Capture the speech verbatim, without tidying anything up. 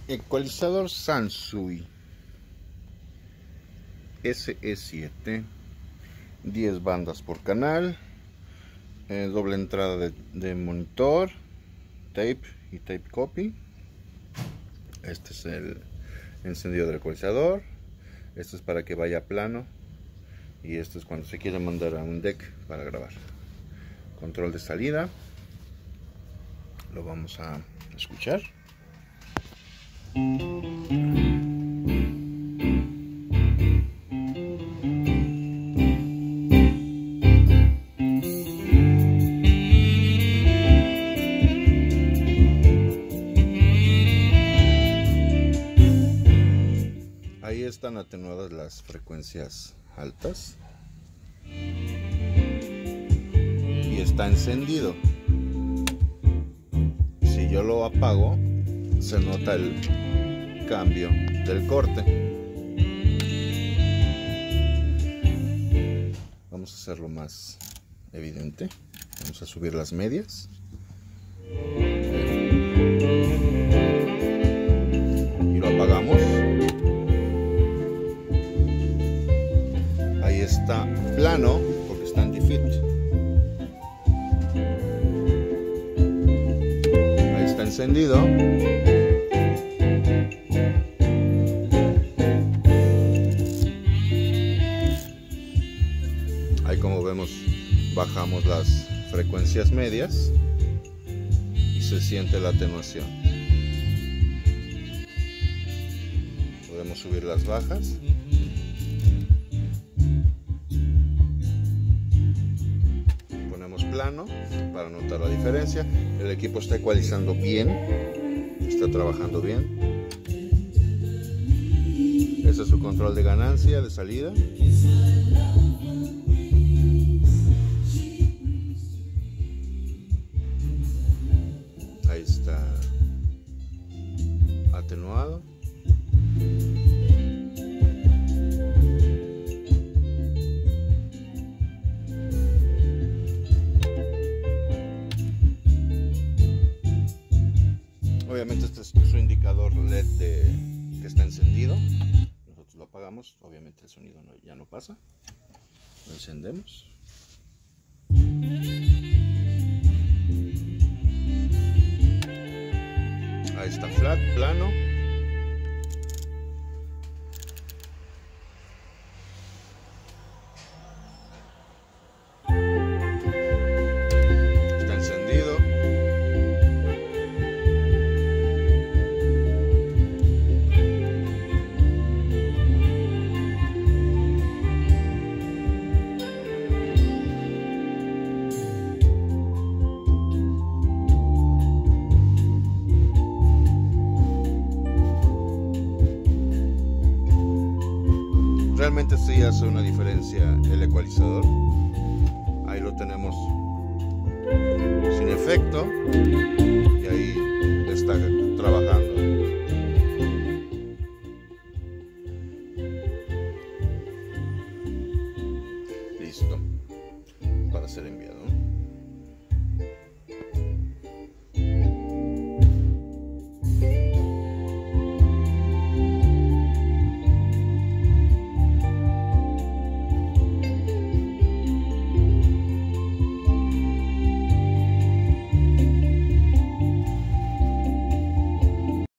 Ecualizador Sansui S E siete, diez bandas por canal, eh, doble entrada de, de monitor, tape y tape copy. Este es el encendido del ecualizador. Esto es para que vaya plano, y esto es cuando se quiere mandar a un deck para grabar. Control de salida, lo vamos a escuchar. Ahí están atenuadas las frecuencias altas y está encendido. Si yo lo apago, se nota el cambio del corte. Vamos a hacerlo más evidente. Vamos a subir las medias y lo apagamos. Ahí está plano porque está en defeat. Ahí está encendido. Ahí, como vemos, bajamos las frecuencias medias y se siente la atenuación. Podemos subir las bajas. Ponemos plano para notar la diferencia. El equipo está ecualizando bien, está trabajando bien. Ese es su control de ganancia, de salida. Ahí está atenuado. Obviamente este es su indicador L E D de, que está encendido. Nosotros lo apagamos, obviamente el sonido no, ya no pasa. Lo encendemos. Ahí está flat, plano. Está encendido. Realmente sí hace una diferencia el ecualizador. Ahí lo tenemos sin efecto.